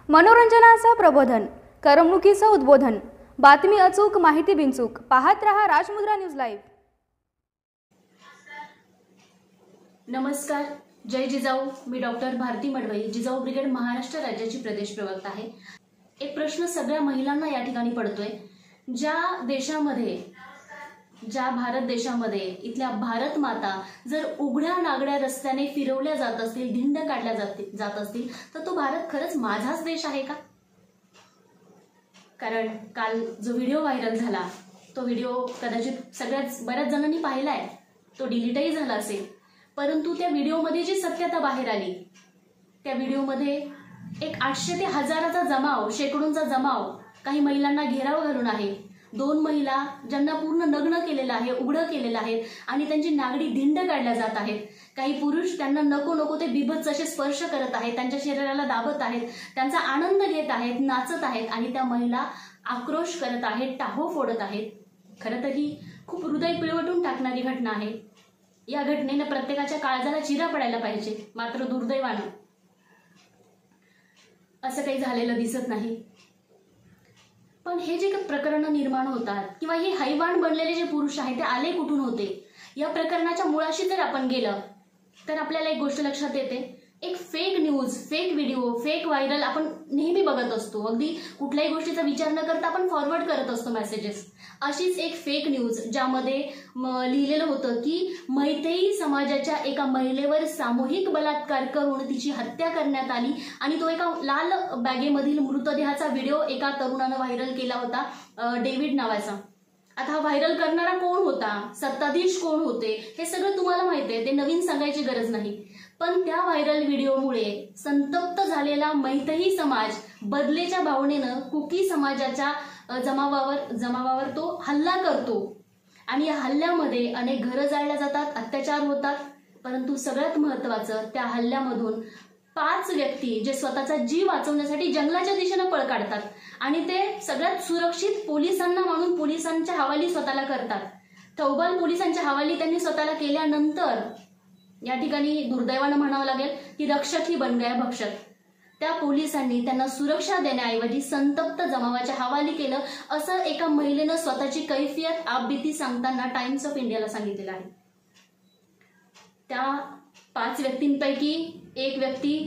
मनोरंजनाचं प्रबोधन, करमणुकीचं उद्बोधन, बातमी अचूक, माहिती बिनचूक. पाहत रहा राजमुद्रा न्यूज लाईव्ह. नमस्कार, जय जिजाऊ. मी डॉक्टर भारती मडवई, जिजाऊ ब्रिगेड महाराष्ट्र राज्याची प्रदेश प्रवक्ता आहे. एक प्रश्न सगळ्या महिलांना या ठिकाणी पडतोय. ज्या भारत देशामध्ये इथल्या भारत माता जर उघड्या नागड्या रस्त्याने फिरवल्या जात असतील, धिंड काढल्या जात असतील, तर तो भारत खरंच माझाच देश आहे का? कारण काल जो व्हिडिओ व्हायरल झाला, तो व्हिडिओ कदाचित बऱ्याच जणांनी पाहिलाय. तो डिलीटही झाला असेल, परंतु त्या व्हिडिओमध्ये जी सत्यता बाहेर आली, त्या व्हिडिओमध्ये एक 800 ते 1000चा जमाव, शेकडोंचा जमाव काही महिलांना घेराव घालून आहे. 2 महिला ज्यांना पूर्ण नग्न केलेलं आहे, उघडं केलेलं आहे आणि त्यांची नागडी धिंड काढल्या जात आहेत. काही पुरुष त्यांना नको ते बिभत्स असे स्पर्श करत आहेत, त्यांच्या शरीराला दाबत आहेत, त्यांचा आनंद घेत आहेत, नाचत आहेत आणि त्या महिला आक्रोश करत आहेत, टाहो फोडत आहेत. खरं तर ही खूप हृदय पिळवटून टाकणारी घटना आहे. या घटनेनं प्रत्येकाच्या काळजाला चिरा पडायला पाहिजे. मात्र दुर्दैवानं असं काही झालेलं दिसत नाही. पण हे जे प्रकरण निर्माण होतात किंवा हे हैवान बनलेले जे पुरुष आहेत ते आले कुठून होते, या प्रकरणाच्या मुळाशी जर आपण गेलं तर आपल्याला एक गोष्ट लक्षात येते. एक fake news, fake video, fake viral आपण नेहमी बघत असतो. अगदी कुठल्याही गोष्टीचा विचार न करता आपण फॉरवर्ड करत असतो मेसेजेस. अशीच एक फेक न्यूज ज्यामध्ये लिहिलेलं होतं की मैतेई समाजाच्या एका महिलेवर सामूहिक बलात्कार करून तिची हत्या करण्यात आली आणि तो एका लाल बॅगेमधील मृतदेहाचा व्हिडिओ एका तरुणानं व्हायरल केला होता, डेव्हिड नावाचा. आता हा व्हायरल करणारा कोण होता, सत्ताधीश कोण होते, हे सगळं तुम्हाला माहिती आहे, ते नवीन सांगायची गरज नाही. पण त्या व्हायरल व्हिडिओमुळे संतप्त झालेला मैतेई समाज बदलेच्या भावनेनं कुकी समाजाच्या जमावावर तो हल्ला करतो आणि या हल्ल्यामध्ये अनेक घरं जाळल्या जातात, अत्याचार होतात. परंतु सगळ्यात महत्वाचं, त्या हल्ल्यामधून 5 व्यक्ती जे स्वतःचा जीव वाचवण्यासाठी जंगलाच्या दिशेनं पळ काढतात आणि ते सगळ्यात सुरक्षित पोलिसांना मानून पोलिसांच्या हवाली स्वतःला करतात. थौबाल पोलिसांच्या हवाली त्यांनी स्वतःला केल्यानंतर या ठिकाणी दुर्दैवानं म्हणावं लागेल की रक्षक ही बन गया भक्षक. त्या पोलिसांनी त्यांना सुरक्षा देण्याऐवजी संतप्त जमावाच्या हवाली केलं, असं एका महिलेनं स्वतःची कैफियत आपबीती सांगताना टाइम्स ऑफ इंडियाला सांगितलेलं आहे. त्या 5 व्यक्तींपैकी एक व्यक्ती,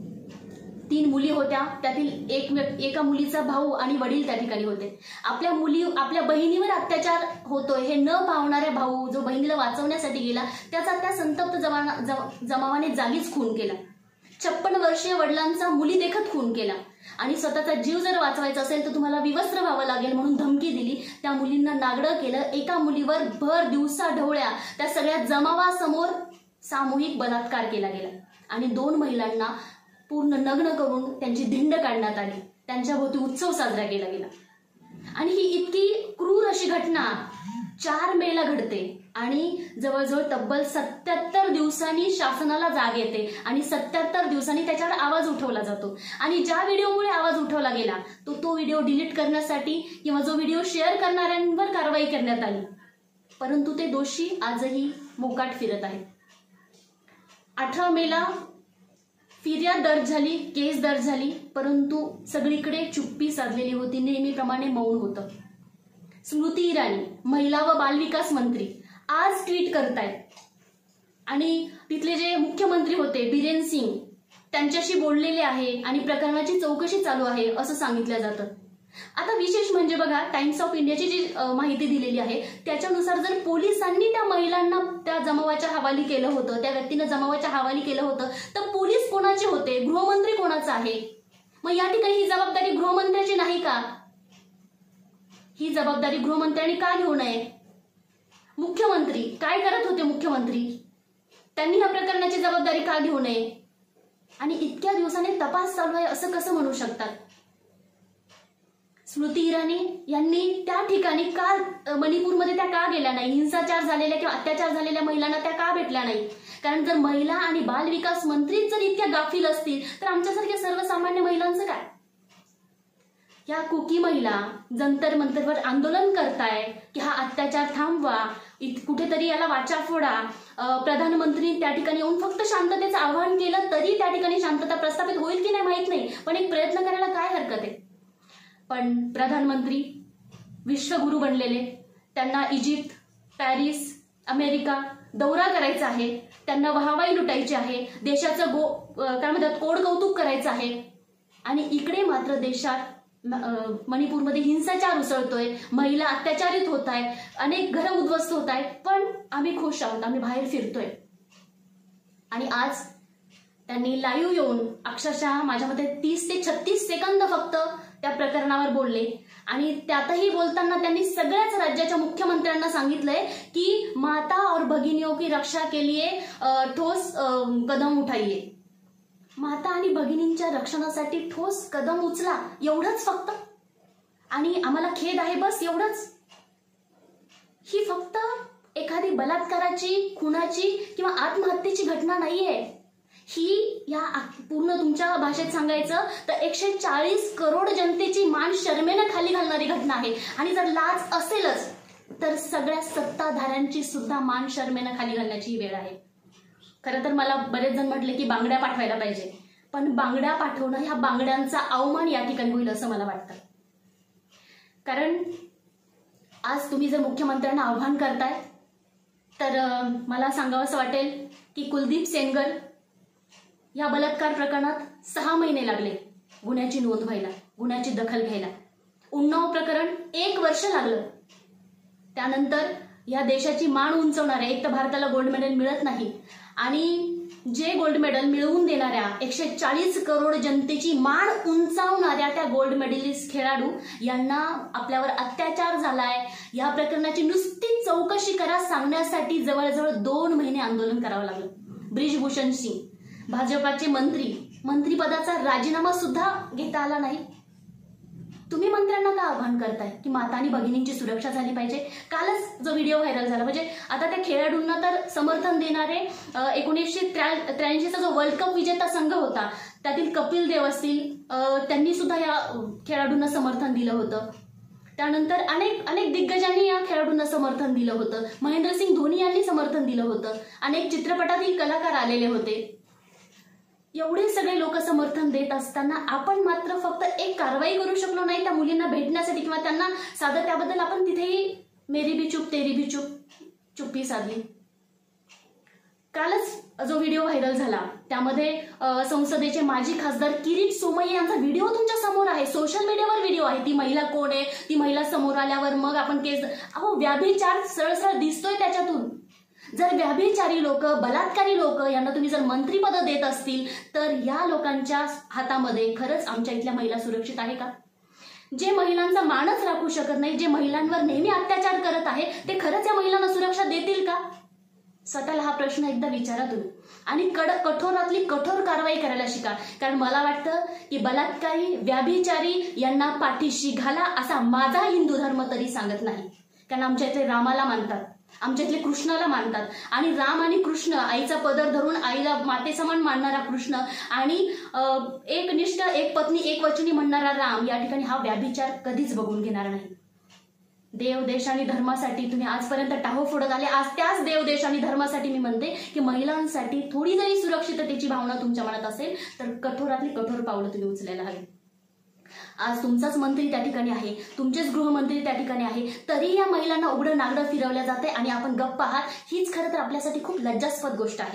3 मुली होत्या, त्यातील एका मुलीचा भाऊ आणि वडील त्या ठिकाणी होते. आपल्या बहिणीवर अत्याचार होतोय हे न पावणाऱ्या भाऊ, जो बहिणीला वाचवण्यासाठी गेला, त्याचा त्या संतप्त जमावाने जागीच खून केला. 56 वर्षीय वडिलांचा मुली देखत खून केला आणि स्वतःचा जीव जर वाचवायचा असेल तर तुम्हाला विवस्त्र व्हावं लागेल म्हणून धमकी दिली. त्या मुलींना नागडं केलं. एका मुलीवर भर दिवसा ढवळ्या त्या सगळ्या जमावासमोर सामूहिक बलात्कार केला गेला आणि 2 महिलांना पूर्ण नग्न करून त्यांची धिंड काढण्यात आली. त्यांच्याभोवती उत्सव साजरा केला गेला आणि ही इतकी क्रूर अशी घटना 4 मेला घडते आणि जवळजवळ तब्बल 77 दिवसांनी शासनाला जाग येते आणि 77 दिवसांनी त्याच्यावर आवाज उठवला जातो. आणि ज्या व्हिडिओमुळे आवाज उठवला गेला तो व्हिडिओ डिलीट करण्यासाठी किंवा जो व्हिडिओ शेअर करणाऱ्यांवर कारवाई करण्यात आली, परंतु ते दोषी आजही मोकाट फिरत आहेत. 18 मेला फिर्याद दर्ज झाली, केस दर्ज झाली, परंतु सगळीकडे चुप्पी साधलेली होती, नेहमीप्रमाणे मौन होतं. स्मृती इराणी, महिला व बालविकास मंत्री, आज ट्विट करतायत आणि तिथले जे मुख्यमंत्री होते बिरेन सिंग त्यांच्याशी बोललेले आहे आणि प्रकरणाची चौकशी चालू आहे असं सांगितलं जातं. आता विशेष म्हणजे बघा, टाइम्स ऑफ इंडियाची जी माहिती दिलेली आहे त्याच्यानुसार जर पोलिसांनी त्या महिलांना त्या जमावाच्या हवाली केलं होतं, त्या व्यक्तीनं जमावाच्या हवाली केलं होतं, तर पोलीस कोणाचे होते, गृहमंत्री कोणाचा आहे? मग या ठिकाणी ही जबाबदारी गृहमंत्र्याची नाही का? ही जबाबदारी गृहमंत्र्यांनी का घेऊ नये? मुख्यमंत्री काय करत होते? मुख्यमंत्री त्यांनी ह्या प्रकरणाची जबाबदारी का घेऊ नये? आणि इतक्या दिवसाने तपास चालू आहे असं कसं म्हणू शकतात? स्मृती इराणी यांनी त्या ठिकाणी का, मणिपूरमध्ये त्या का गेल्या नाही? हिंसाचार झालेल्या किंवा अत्याचार झालेल्या महिलांना त्या का भेटल्या नाही? कारण जर महिला आणि बालविकास मंत्रीच जर इतक्या गाफील असतील तर आमच्यासारख्या सर्वसामान्य महिलांचं काय? या कुकी महिला जंतर मंतरवर आंदोलन करताय की हा अत्याचार थांबवा, कुठेतरी याला वाचा फोडा. प्रधानमंत्री त्या ठिकाणी येऊन फक्त शांततेचं आवाहन केलं तरी त्या ठिकाणी शांतता प्रस्थापित होईल की नाही माहित नाही, पण एक प्रयत्न करायला काय हरकत आहे. पण प्रधानमंत्री विश्वगुरू बनलेले, त्यांना इजिप्त, पॅरिस, अमेरिका दौरा करायचा आहे, त्यांना वाहवाई लुटायची आहे, देशाचं काय म्हणतात कोड कौतुक करायचं आहे. आणि इकडे मात्र देशात मणिपूरमध्ये हिंसाचार उसळतोय, महिला अत्याचारित होत आहे, अनेक घरं उद्ध्वस्त होत आहेत, पण आम्ही खुश आहोत, आम्ही बाहेर फिरतोय. आणि आज त्यांनी लाईव्ह येऊन अक्षरशः माझ्या मते 30 ते 36 सेकंद फक्त त्या प्रकरणावर बोलले. आणि त्यातही बोलताना त्यांनी सगळ्याच राज्याच्या मुख्यमंत्र्यांना सांगितलंय की माता और भगिनियों की रक्षा के लिए ठोस कदम उठाइए. माता आणि भगिनींच्या रक्षणासाठी ठोस कदम उचला, एवढंच फक्त. आणि आम्हाला खेद आहे बस एवढंच. ही फक्त एखादी बलात्काराची, खुनाची किंवा आत्महत्येची घटना नाहीये. ही या पूर्ण तुमच्या भाषेत सांगायचं तर 140 करोड जनतेची मान शरमेनं खाली घालणारी घटना आहे. आणि जर लाज असेलच तर सगळ्या सत्ताधाऱ्यांची सुद्धा मान शरमेनं खाली घालण्याची वेळ आहे. खरं तर मला बरेच जण म्हटले की बांगड्या पाठवायला पाहिजे, पण बांगड्या पाठवणं ह्या बांगड्यांचा अवमान या ठिकाणी होईल असं मला वाटतं. कारण आज तुम्ही जर मुख्यमंत्र्यांना आव्हान करताय तर मला सांगावं असं वाटेल की कुलदीप सेनगर या बलात्कार प्रकरणात 6 महिने लागले गुन्ह्याची नोंद व्हायला, गुन्ह्याची दखल घ्यायला. उन्नाव प्रकरण 1 वर्ष लागलं. त्यानंतर या देशाची मान उंचवणाऱ्या, एक तर भारताला गोल्ड मेडल मिळत नाही आणि जे गोल्ड मेडल मिळवून देणाऱ्या 140 करोड जनतेची मान उंचावणाऱ्या त्या गोल्ड मेडलिस्ट खेळाडू यांना आपल्यावर अत्याचार झालाय या प्रकरणाची नुसती चौकशी करा सांगण्यासाठी जवळजवळ 2 महिने आंदोलन करावं लागलं. ब्रिजभूषण सिंग भाजपाचे मंत्रीपदाचा राजीनामा सुद्धा घेता आला नाही. तुम्ही मंत्र्यांना का आव्हान करताय की माता आणि भगिनींची सुरक्षा झाली पाहिजे? कालच जो व्हिडिओ व्हायरल झाला, म्हणजे आता त्या खेळाडूंना तर समर्थन देणारे 1983चा जो वर्ल्ड कप विजेता संघ होता त्यातील कपिल देव असतील, त्यांनी सुद्धा या खेळाडूंना समर्थन दिलं होतं. त्यानंतर अनेक दिग्गजांनी या खेळाडूंना समर्थन दिलं होतं. महेंद्रसिंग धोनी यांनी समर्थन दिलं होतं. अनेक चित्रपटातील कलाकार आलेले होते. एवढे सगळे लोक समर्थन देत असताना आपण मात्र फक्त एक कारवाई करू शकलो नाही त्या मुलींना भेटण्यासाठी किंवा त्यांना साधं त्याबद्दल आपण तिथेही मेरी भी चुप तेरी भी चुप चुप्पी साधली. कालच जो व्हिडिओ व्हायरल झाला त्यामध्ये संसदेचे माजी खासदार किरीट सोमय्या यांचा व्हिडिओ तुमच्या समोर आहे, सोशल मीडियावर व्हिडिओ आहे. ती महिला कोण आहे, ती महिला समोर आल्यावर मग आपण केस, व्याभिचार सरळ दिसतोय त्याच्यातून. जर व्याभिचारी लोक, बलात्कारी लोक यांना तुम्ही जर मंत्रीपद देत असतील तर या लोकांच्या हातामध्ये खरंच आमच्या इथल्या महिला सुरक्षित आहे का? जे महिलांचा मानच राखू शकत नाही, जे महिलांवर नेहमी अत्याचार करत आहे, ते खरंच या महिलांना सुरक्षा देतील का? स्वतःला हा प्रश्न एकदा विचारा तुम्ही आणि कठोरातली कठोर कारवाई करायला शिका. कारण मला वाटतं की बलात्कारी, व्याभिचारी यांना पाठीशी घाला असा माझा हिंदू धर्म तरी सांगत नाही. कारण आमच्या इथले रामाला मानतात, आमच्या इथले कृष्णाला मानतात आणि राम आणि कृष्ण, आईचा पदर धरून आईला मातेसमान मानणारा कृष्ण आणि एकनिष्ठ, एक पत्नी, एक वचनी म्हणणारा राम या ठिकाणी हा व्याभिचार कधीच बघून घेणार नाही. देव, देश आणि धर्मासाठी तुम्ही आजपर्यंत टाहो फोडत आले. आज त्याच देव, देश आणि धर्मासाठी मी म्हणते की महिलांसाठी थोडी जरी सुरक्षिततेची भावना तुमच्या मनात असेल तर कठोरातली कठोर पावलं तुम्ही उचलायला हवी. आज तुमचाच मंत्री त्या ठिकाणी आहे, तुमचेच गृहमंत्री त्या ठिकाणी आहे, तरी या महिलांना उघडं नागडं फिरवल्या जाते आणि आपण गप्प आहात. हीच खरं तर आपल्यासाठी खूप लज्जास्पद गोष्ट आहे.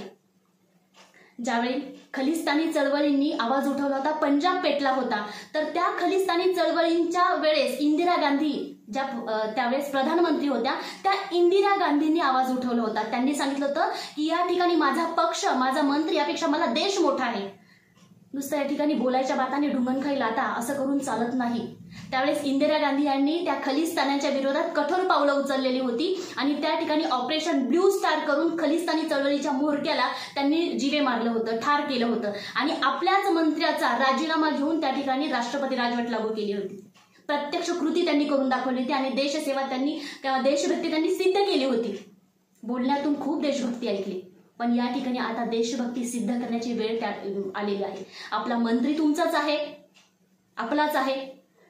ज्यावेळी खलिस्तानी चळवळींनी आवाज उठवला होता, पंजाब पेटला होता, तर त्या खलिस्तानी चळवळींच्या वेळेस इंदिरा गांधी ज्या त्यावेळेस प्रधानमंत्री होत्या, त्या इंदिरा गांधींनी आवाज उठवला होता. त्यांनी सांगितलं होतं की या ठिकाणी माझा पक्ष, माझा मंत्री यापेक्षा मला देश मोठा आहे. नुसतं या ठिकाणी बोलायच्या बाताने ढुंगण लाटा असं करून चालत नाही. त्यावेळेस इंदिरा गांधी यांनी त्या खलिस्तानांच्या विरोधात कठोर पावलं उचललेली होती आणि त्या ठिकाणी ऑपरेशन ब्ल्यू स्टार करून खलिस्तानी चळवळीच्या म्होरक्याला त्यांनी जीवे मारलं होतं, ठार केलं होतं आणि आपल्याच मंत्र्याचा राजीनामा घेऊन त्या ठिकाणी राष्ट्रपती राजवट लागू केली होती. प्रत्यक्ष कृती त्यांनी करून दाखवली होती आणि देशसेवा त्यांनी, देशभक्ती त्यांनी सिद्ध केली होती. बोलण्यातून खूप देशभक्ती ऐकली, पण या ठिकाणी आता देशभक्ती सिद्ध करण्याची वेळ आलेली आहे. आपला मंत्री तुमचाच आहे, आपलाच आहे.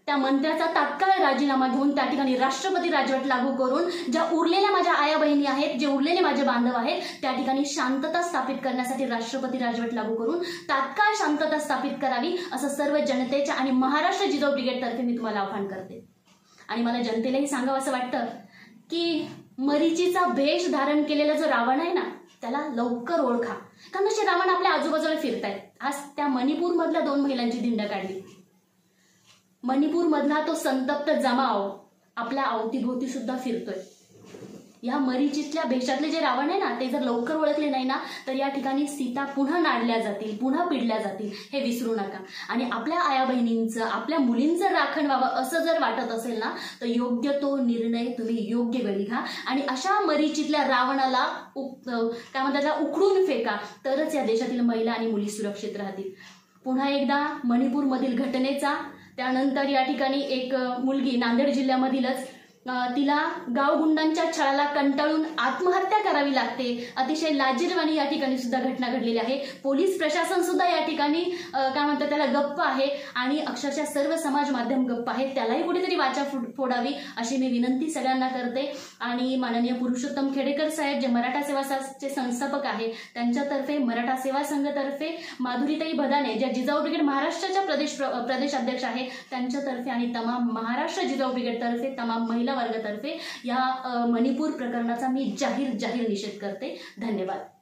त्या मंत्र्याचा तात्काळ राजीनामा घेऊन त्या ठिकाणी राष्ट्रपती राजवट लागू करून ज्या उरलेल्या माझ्या आया बहिणी आहेत, जे उरलेले माझे बांधव आहेत, त्या ठिकाणी शांतता स्थापित करण्यासाठी राष्ट्रपती राजवट लागू करून तात्काळ शांतता स्थापित करावी, असं सर्व जनतेच्या आणि महाराष्ट्र जिजाऊ ब्रिगेडतर्फे मी तुम्हाला आवाहन करते. आणि मला जनतेलाही सांगावं असं वाटतं की मरीचीचा भेष धारण केलेला जो रावण आहे ना, त्याला लवकर ओळखा. कारण असे रावण आपल्या आजूबाजूला फिरतायत. आज त्या मणिपूरमधल्या 2 महिलांची धिंड काढली. मणिपूरमधला तो संतप्त जमाव आपल्या अवतीभोवती सुद्धा फिरतोय. या मरीचीतल्या भेषातले जे रावण आहे ना, ते जर लवकर ओळखले नाही ना, तर या ठिकाणी सीता पुन्हा नाडल्या जातील, पुन्हा पिडल्या जातील, हे विसरू नका. आणि आपल्या आया बहिणींचं, आपल्या मुलींचं राखण व्हावं असं जर वाटत असेल ना, तर योग्य तो निर्णय तुम्ही योग्य वेळी घ्या आणि अशा मरीचीतल्या रावणाला काय म्हणतात त्याला उखडून फेका, तरच या देशातील महिला आणि मुली सुरक्षित राहतील. पुन्हा एकदा मणिपूरमधील घटनेचा, त्यानंतर या ठिकाणी एक मुलगी नांदेड जिल्ह्यामधीलच, तिला गावगुंडांच्या छळाला कंटाळून आत्महत्या करावी लागते. अतिशय लाजिरवाणी या ठिकाणी सुद्धा घटना घडलेली आहे. पोलीस प्रशासन सुद्धा या ठिकाणी काय म्हणतात त्याला गप्प आहे आणि अक्षरशः सर्व समाज माध्यम गप्प आहे. त्यालाही कुठेतरी वाचा फोडावी अशी मी विनंती सगळ्यांना करते. आणि माननीय पुरुषोत्तम खेडेकर साहेब जे मराठा सेवा संघाचे संस्थापक आहे, त्यांच्यातर्फे, मराठा सेवा संघातर्फे माधुरीताई भदाने ज्या जिजाऊ ब्रिगेड महाराष्ट्राच्या प्रदेशाध्यक्ष आहे, त्यांच्यातर्फे आणि तमाम महाराष्ट्र जिजाऊ ब्रिगेडतर्फे, तमाम महिला वर्गातर्फे या मणिपूर प्रकरणाचा मी जाहीर निषेध करते. धन्यवाद.